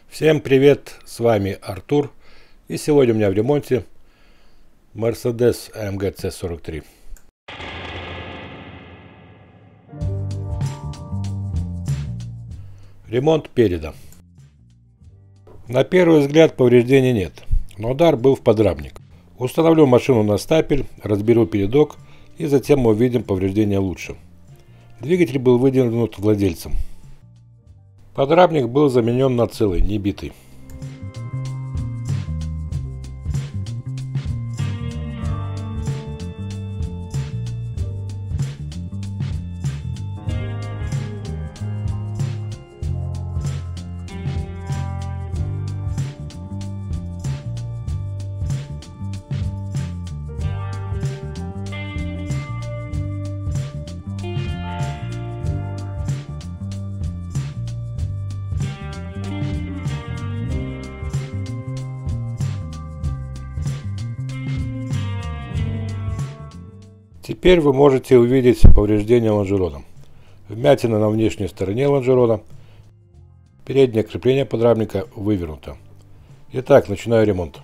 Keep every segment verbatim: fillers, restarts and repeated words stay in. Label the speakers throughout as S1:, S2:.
S1: Всем привет, с вами Артур, и сегодня у меня в ремонте Mercedes A M G C сорок три. Ремонт переда. На первый взгляд повреждений нет, но удар был в подрамник. Установлю машину на стапель, разберу передок и затем мы увидим повреждения лучше. Двигатель был выдернут владельцем. Подрамник был заменен на целый, не битый. Теперь вы можете увидеть повреждения лонжерона. Вмятина на внешней стороне лонжерона. Переднее крепление подрамника вывернуто. Итак, начинаю ремонт.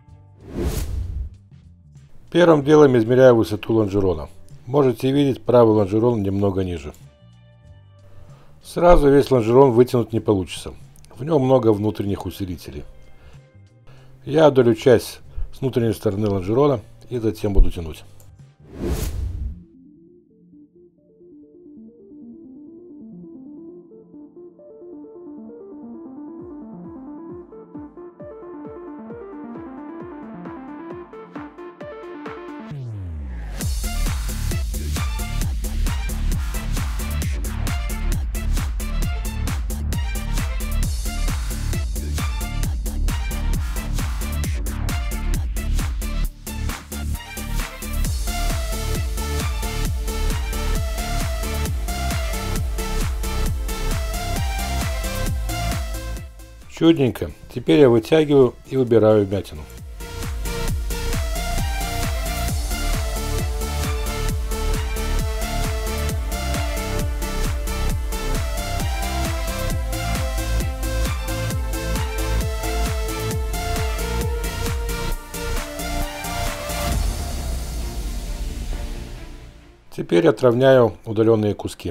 S1: Первым делом измеряю высоту лонжерона. Можете видеть, правый лонжерон немного ниже. Сразу весь лонжерон вытянуть не получится. В нем много внутренних усилителей. Я удалю часть с внутренней стороны лонжерона и затем буду тянуть. Чудненько. Теперь я вытягиваю и убираю вмятину. Теперь отровняю удаленные куски.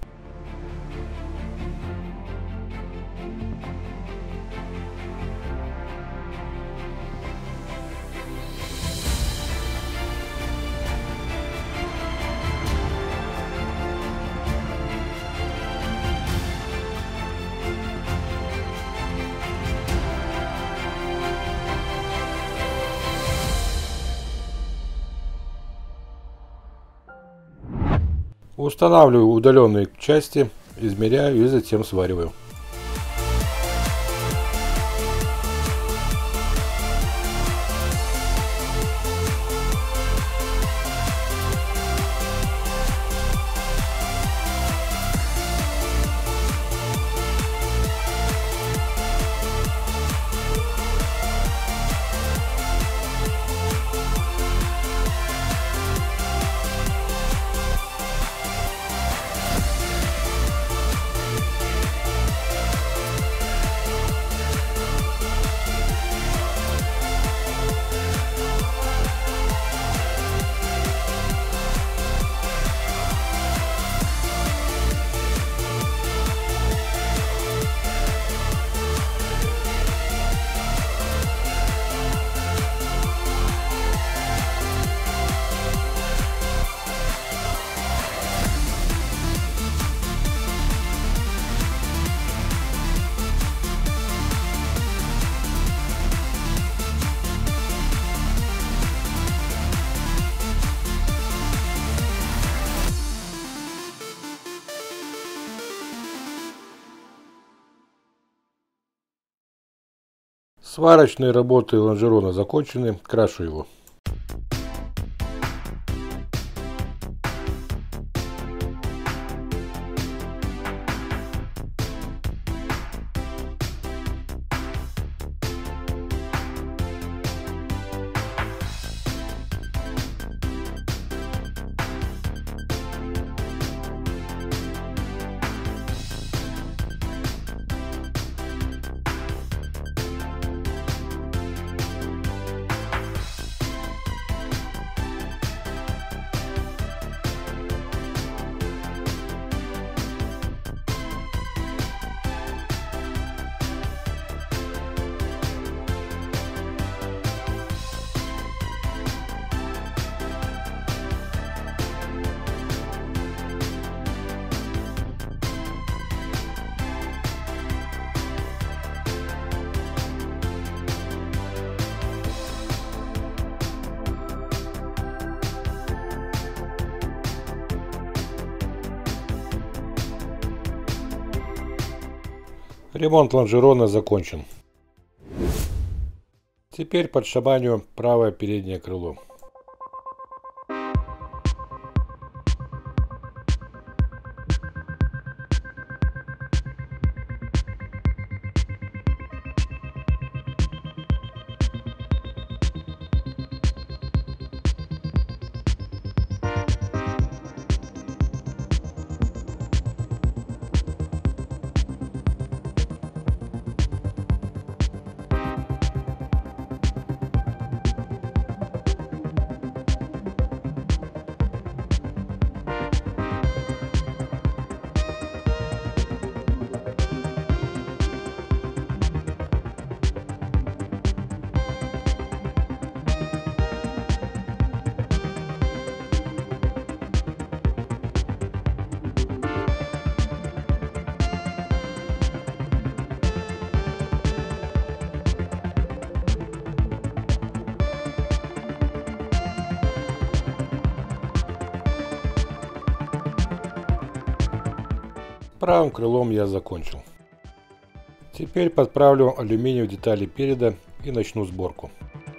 S1: Устанавливаю удаленные части, измеряю и затем свариваю. Сварочные работы лонжерона закончены, крашу его. Ремонт лонжерона закончен. Теперь подшаманю правое переднее крыло. Правым крылом я закончил. Теперь подправлю алюминиевые детали переда и начну сборку.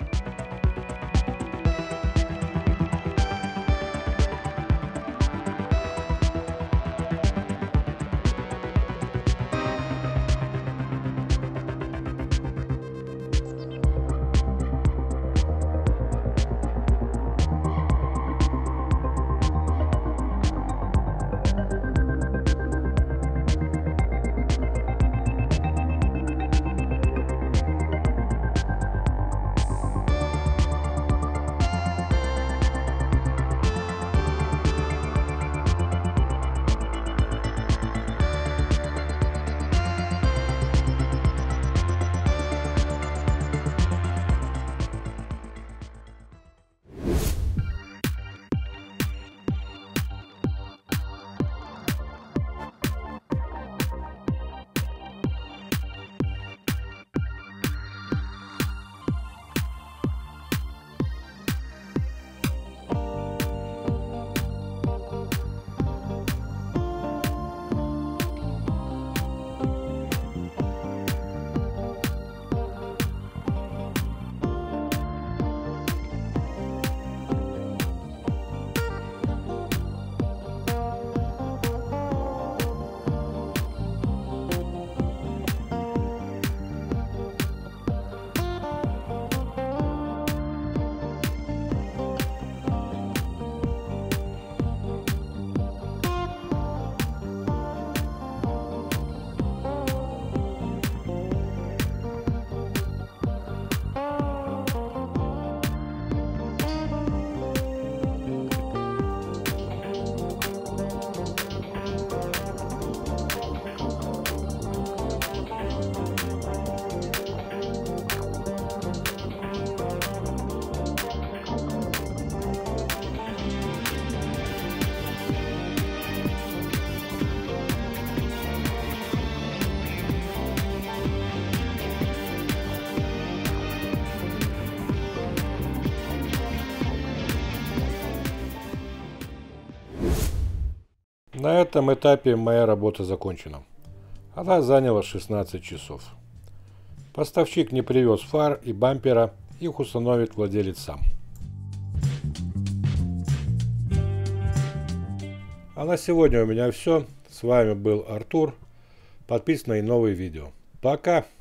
S1: На этом этапе моя работа закончена. Она заняла шестнадцать часов. Поставщик не привез фар и бампера, их установит владелец сам. А на сегодня у меня все. С вами был Артур. Подписывайтесь на новые видео. Пока!